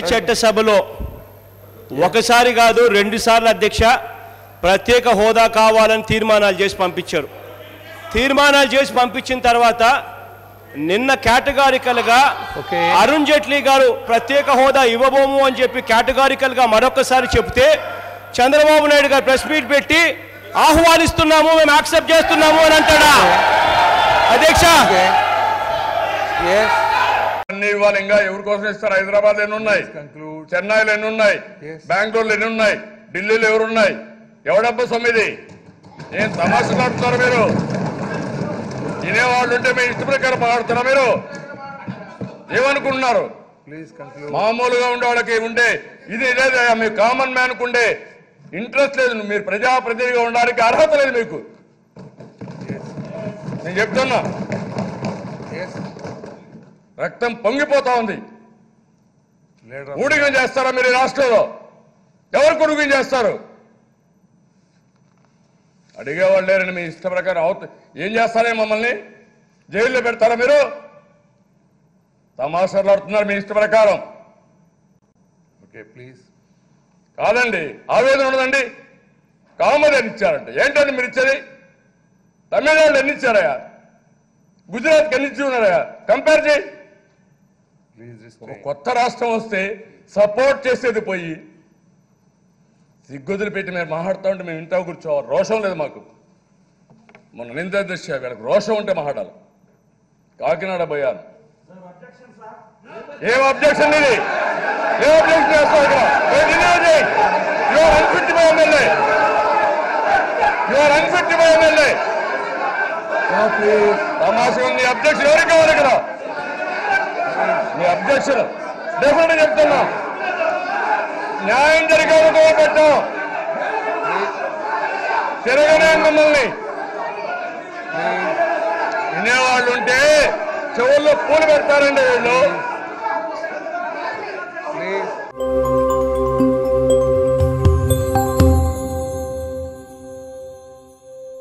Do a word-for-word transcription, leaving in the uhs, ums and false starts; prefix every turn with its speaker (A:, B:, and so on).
A: చట్టసభలో ఒకసారి కాదు రెండు సార్లు అధ్యక్ష ప్రత్యేక హోదా కావాలని తీర్మానాలు చేసి పంపించారు. తీర్మానాలు చేసి పంపించిన తర్వాత నిన్న కేటగారికల్గా అరుణ్ జైట్లీ గారు ప్రత్యేక హోదా ఇవ్వబోము అని చెప్పి కేటగారికల్గా మరొకసారి చెప్తే చంద్రబాబు నాయుడు గారు ప్రెస్ మీట్ పెట్టి ఆహ్వానిస్తున్నాము, మేము యాక్సెప్ట్ చేస్తున్నాము అని అంటాడా అధ్యక్ష?
B: అన్ని ఇవ్వాలి. ఇంకా ఎవరి కోసం ఇస్తారు? హైదరాబాద్ ఎన్ని ఉన్నాయి, చెన్నైలో ఎన్ని ఉన్నాయి, బెంగళూరులో ఎన్ని ఉన్నాయి, ఢిల్లీలో ఎవరున్నాయి? ఎవడబ్బా సొమ్మిది? ఏం తమాషా నడుపుతారు మీరు? వినేవాళ్ళు ఉంటే మీ ఇష్ట ప్రకారం మాట్లాడుతారా మీరు? ఏమనుకుంటున్నారు? మామూలుగా ఉండే వాళ్ళకి ఉండే ఇది లేదు, మీ కామన్ మ్యాన్ కు ఉండే ఇంట్రెస్ట్ లేదు. మీరు ప్రజాప్రతినిధిగా ఉండడానికి అర్హత లేదు మీకు. నేను చెప్తున్నా, రక్తం పొంగిపోతా ఉంది. ఊడిగం చేస్తారా మీరు ఈ రాష్ట్రంలో? ఎవరు కొడుకుని చేస్తారు? అడిగేవాళ్ళు లేరని మీ ఇష్ట ప్రకారం అవుతుంది. ఏం చేస్తారే? మమ్మల్ని జైల్లో పెడతారా మీరు? తమాషాలు ఆడుతున్నారు మీ ఇష్ట ప్రకారం. Okay please. కాదండి, ఆవేదన ఉండదండి. కామన్ ఎన్ని ఇచ్చారంట. ఏంటండి మీరు ఇచ్చేది? తమిళనాడు ఎన్ని ఇచ్చారయా? గుజరాత్కి ఎన్ని ఇచ్చి ఉన్నారయా? కంపేర్ చేయి. ఒక కొత్త రాష్ట్రం వస్తే సపోర్ట్ చేసేది పోయి సిగ్గుదులు పెట్టి మీరు మాట్లాడుతూ ఉంటే మేము ఇంట్లో కూర్చోవాలి. రోషం లేదు మాకు. మొన్న నింద దృష్టి వీళ్ళకి రోషం ఉంటే మాట్లాడాలి. కాకినాడ పోయాను. ఏం అబ్జెక్షన్ ఇది? ఏం అబ్జెక్షన్ చేస్తావు? Your unfit by MLA, your unfit by MLA. తమాషా ఉంది. అబ్జెక్షన్ ఎవరికి కావాలి ఇక్కడ? మీ అబ్జెక్షన్ డెఫినెట్ చెప్తున్నా. న్యాయం జరిగేందుకు పెట్టాం. తిరగనే మమ్మల్ని. వినేవాళ్ళు ఉంటే చెవుల్లో పూలు పెడతారండి వీళ్ళు.